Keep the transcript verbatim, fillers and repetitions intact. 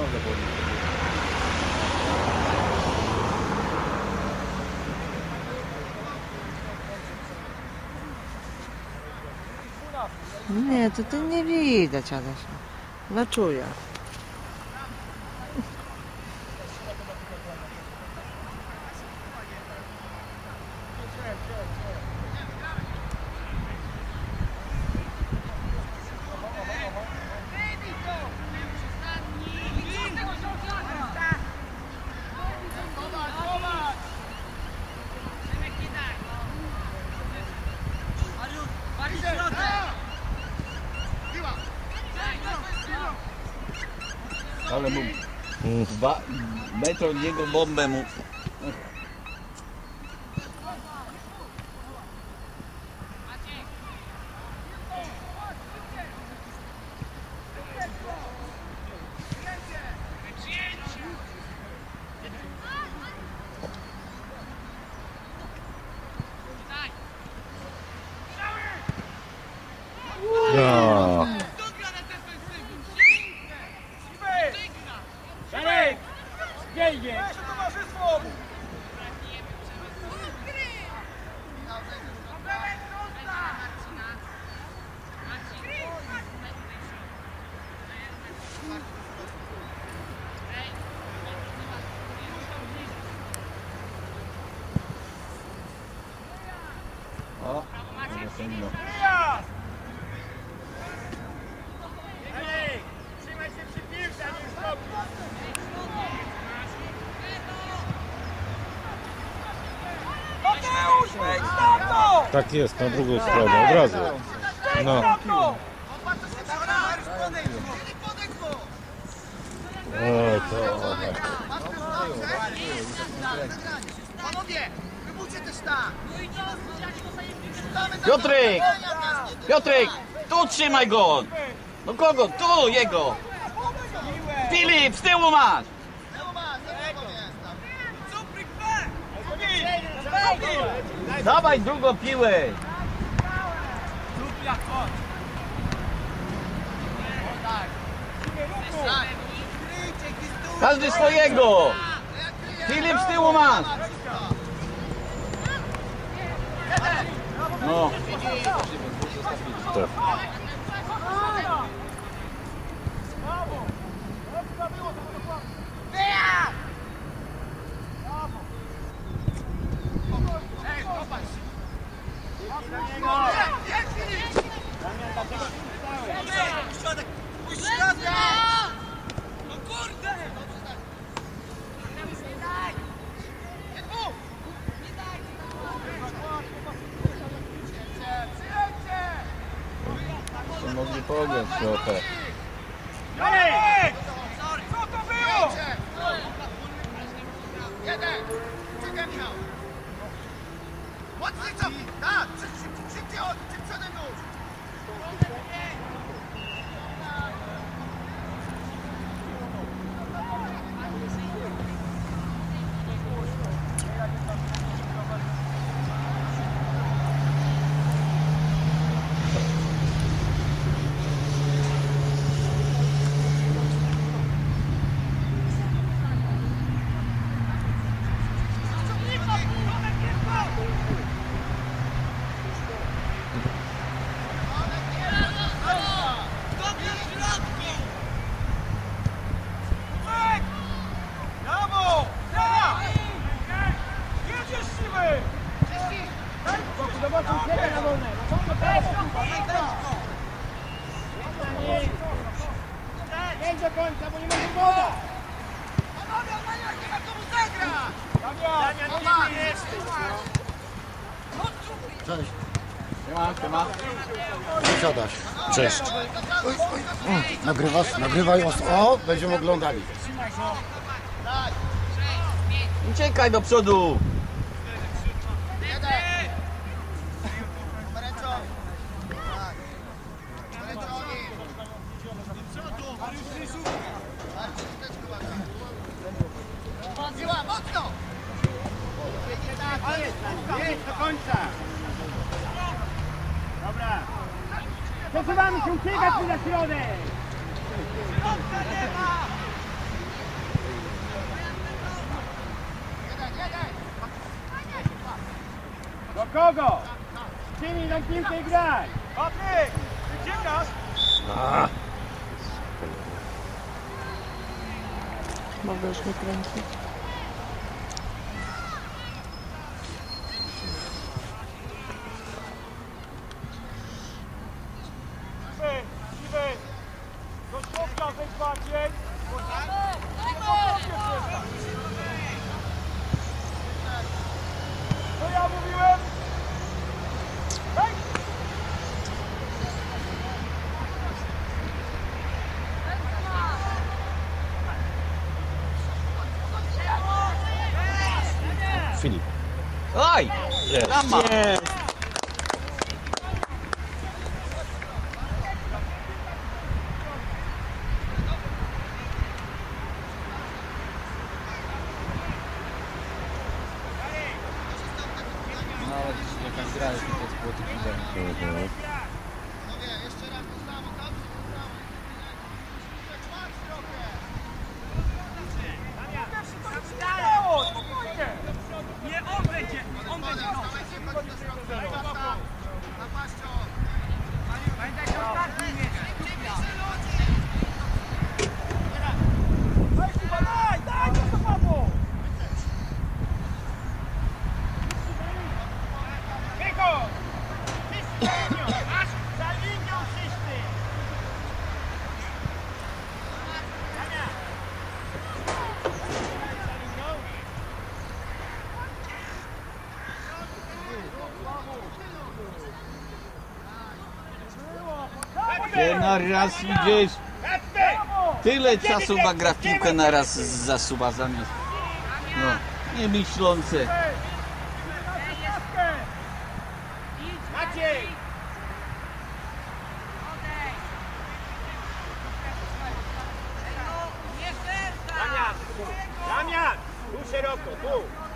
nogę boli. Nie, to ty nie widać, Adaś. No czuję. Ale mu dwa metr od niego bombę mu. No. O, nie sędzio. Trzymaj się przy piłce, a nie stopnij. Mateusz, wejdź na to! Tak jest, na drugą stronę, od razu. No. O, to... Panowie, wybójcie też tak! Piotrek! Piotrek! Tu trzymaj go! No kogo? Tu jego! Filip, z tyłu masz! Dawaj drugą piłę! Każdy swojego! Filip, z tyłu masz! No. Tak. To mogli podjąć trochę. Co to było? Jeden! Czekaj, Michał! Mocniej co? Tak! Szybciej od! Szybciej przodem nóż! Jedź do końca, bo nie będzie woda! Panowie, Damian, nie ma komu zagrać! Damian, Damian, nie jesteś! Cześć. Siema, siema. Siadasz. Cześć. Oj, oj. Mm, nagrywasz? Nagrywaj os. O, będziemy oglądali. Uciekaj do przodu! Mocno! Jedź do końca! Dobra! Przesuwamy się, uciekać mi na środek! Środka nie ma! Do kogo? Przyjmij nam piłkę i graj! Patryk! Wyciągasz? A. Mogę już nie kręcić. Siwy! Siwy! Do środka zejdź bardziej! Co ja mówiłem? Hej! Filip. Oj! Jest. Brama! Mhm. Nie, on będzie! On będzie! Pamiętaj, że ostatni Daj, Kuba, daj! Daj, to Paweł! Kryko! Wszyscy za linią! Masz za linią wszyscy! Ania! Ty na raz idziesz. Tyle czasu ma gra w piłkę na raz zasuwa zamiast. No, nie myślące. Maciej! Damian! Damian! Tu szeroko, tu!